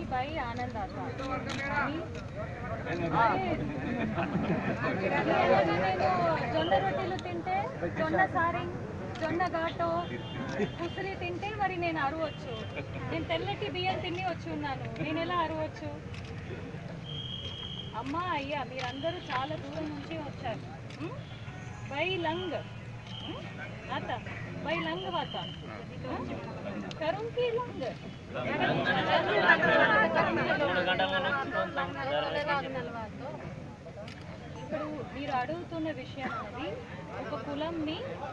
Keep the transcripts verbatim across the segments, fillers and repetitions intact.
By आनंद आता జొన్న రొట్టెలు తింటే జొన్న సారి జొన్న ఘాటో ఉసిరి తింటే మరి నేను అరవచ్చు. నేను తెల్లటి బియ్యం తిని వచ్చి ఉన్నాను, నేను ఎలా అరవచ్చు? అమ్మా అయ్యా మీరందరూ చాలా దూరం నుంచి వచ్చారు. బై లంగ్ आता बाई लंग वाता करून की लंग ఇప్పుడు మీరు అడుగుతున్న విషయం అనేది ఒక కులంని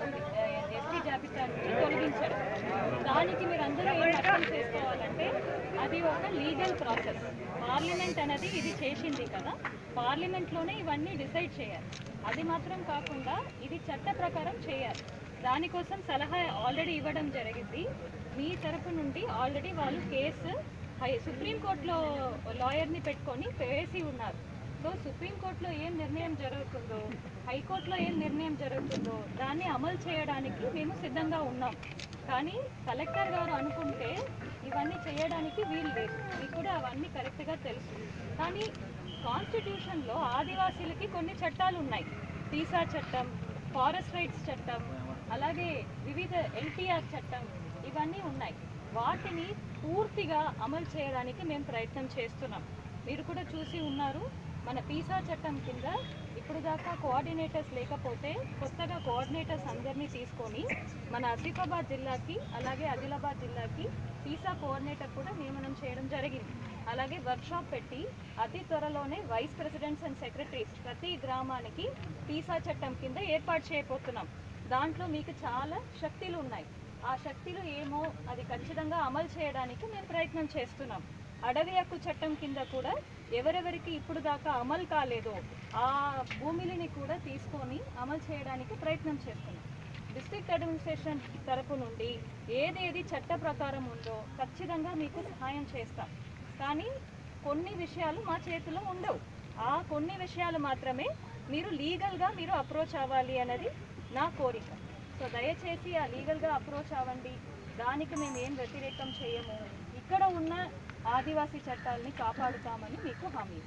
ఎస్టీ జాబితా నుంచి తొలగించడం. దానికి మీరు అందరూ ఏం అర్థం చేసుకోవాలంటే అది ఒక లీగల్ ప్రాసెస్. పార్లమెంట్ అనేది ఇది చేసింది కదా, పార్లమెంట్లోనే ఇవన్నీ డిసైడ్ చేయాలి. అది మాత్రం కాకుండా ఇది చట్ట ప్రకారం చేయాలి. దానికోసం సలహా ఆల్రెడీ ఇవ్వడం జరిగింది. మీ తరపు నుండి ఆల్రెడీ వాళ్ళు కేసు హై సుప్రీంకోర్టులో లాయర్ని పెట్టుకొని వేసి ఉన్నారు. సో సుప్రీంకోర్టులో ఏం నిర్ణయం జరుగుతుందో, హైకోర్టులో ఏం నిర్ణయం జరుగుతుందో దాన్ని అమలు చేయడానికి మేము సిద్ధంగా ఉన్నాం. కానీ కలెక్టర్ గారు అనుకుంటే ఇవన్నీ చేయడానికి వీలు లేదు. మీకు కూడా అవన్నీ కరెక్ట్గా తెలుసు. కానీ కాన్స్టిట్యూషన్లో ఆదివాసీలకి కొన్ని చట్టాలు ఉన్నాయి. పీసా చట్టం, ఫారెస్ట్ రైట్స్ చట్టం, అలాగే వివిధ ఎల్టీఆర్ చట్టం, ఇవన్నీ ఉన్నాయి. వాటిని పూర్తిగా అమలు చేయడానికి మేము ప్రయత్నం చేస్తున్నాం. మీరు కూడా చూసి ఉన్నారు, మన పీసా చట్టం కింద ఇప్పుడు దాకా కోఆర్డినేటర్స్ లేకపోతే కొత్తగా కోఆర్డినేటర్స్ అందరినీ తీసుకొని మన ఆసిఫాబాద్ జిల్లాకి అలాగే ఆదిలాబాద్ జిల్లాకి పీసా కోఆర్డినేటర్ కూడా నియమనం చేయడం జరిగింది. అలాగే వర్క్షాప్ పెట్టి అతి త్వరలోనే వైస్ ప్రెసిడెంట్స్ అండ్ సెక్రటరీస్ ప్రతి గ్రామానికి పీసా చట్టం కింద ఏర్పాటు చేయబోతున్నాం. దాంట్లో మీకు చాలా శక్తులు ఉన్నాయి. ఆ శక్తులు ఏమో అది ఖచ్చితంగా అమలు చేయడానికి మేము ప్రయత్నం చేస్తున్నాం. అడవి హక్కు చట్టం కింద కూడా ఎవరెవరికి ఇప్పుడు దాకా అమలు కాలేదో ఆ భూమిని కూడా తీసుకొని అమలు చేయడానికి ప్రయత్నం చేస్తున్నాం. డిస్ట్రిక్ట్ అడ్మినిస్ట్రేషన్ తరపు నుండి ఏదేది చట్ట ప్రకారం ఉందో ఖచ్చితంగా మీకు సహాయం చేస్తాం. కానీ కొన్ని విషయాలు మా చేతిలో ఉండవు. ఆ కొన్ని విషయాలు మాత్రమే మీరు లీగల్గా మీరు అప్రోచ్ అవ్వాలి అన్నది నా కోరిక. సో దయచేసి ఆ లీగల్గా అప్రోచ్ అవ్వండి. దానికి మేము ఏం వ్యతిరేకం చేయము. ఇక్కడ ఉన్న ఆదివాసీ చట్టాలని కాపాడుతామని మీకు హామీ.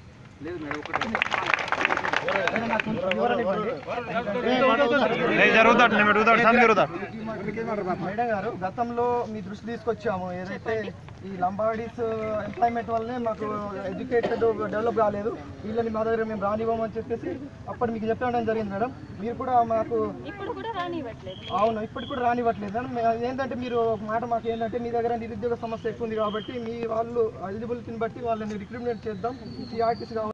మేడం గారు, గతంలో మీ దృష్టి తీసుకొచ్చాము, ఏదైతే ఈ లంబాడీస్ ఎంప్లాయ్మెంట్ వల్లనే మాకు ఎడ్యుకేటెడ్ డెవలప్ కాలేదు, వీళ్ళని మా దగ్గర మేము రానివ్వమని చెప్పేసి అప్పుడు మీకు చెప్పడం జరిగింది మేడం. మీరు కూడా మాకు ఇప్పుడు కూడా రానివ్వట్లేదు. అవును, ఇప్పటికి కూడా రానివ్వట్లేదు మేడం. ఏంటంటే మీరు ఒక మాట మాకు ఏంటంటే మీ దగ్గర నిరుద్యోగ సమస్య ఎక్కువ ఉంది కాబట్టి మీ వాళ్ళు ఎలిజిబిలిటీని బట్టి వాళ్ళని రిక్రూట్మెంట్ చేద్దాం, ఈ ఆర్టీసీ కావాలి.